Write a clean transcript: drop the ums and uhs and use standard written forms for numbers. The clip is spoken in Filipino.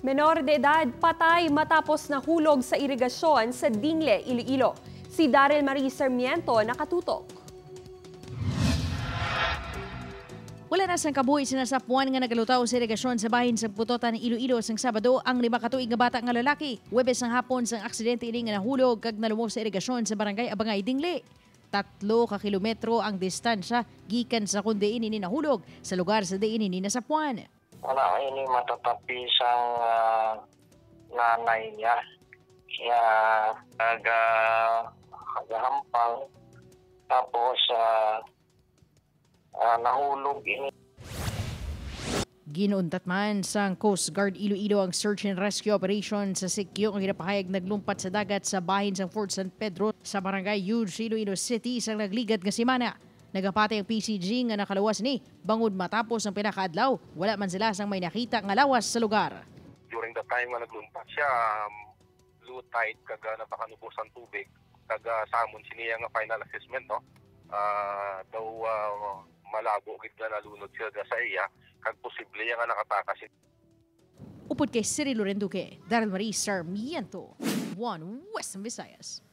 Menor de edad patay matapos nahulog sa irigasyon sa Dingle, Iloilo. Si Daryl Marie Sarmiento nakatutok. Wala na sang kabuhi sinasapuan nga nagalutaw sa irigasyon sa bahin sa Putotan, Iloilo sang Sabado ang 5 katuig nga bata nga lalaki. Huwebes ng hapon sang aksidente ini nga nahulog kag nalumog sa irigasyon sa barangay Abangay, Dingle. 3 ka kilometro ang distansya gikan sa kun diin ini nahulog sa lugar sa diin ini nasapuan. Wala ini matatapi sang nanay niya. Siya nagahampang tapos nahulog ini. Ginuuntat man sang Coast Guard Iloilo ang search and rescue operation sa sikyo ang ginapahayag naglumpat sa dagat sa bahin sang Fort San Pedro sa barangay Huge, Iloilo City isang nagligat nga semana. Nagapatay ang PCG nga nakalawas ni bangod matapos ang pinakaadlaw. Wala man sila sang may nakita nga lawas sa lugar. During the time nga naglumpat siya, low tide kaga napakanubos ang tubig kaga samon siniya nga final assessment no. Daw malabo gid nga nalunod siya sa iya kag posible nga nakatakas. Upod kay Cirilo Renduque, Daryl Marie Sarmiento, One Western Visayas.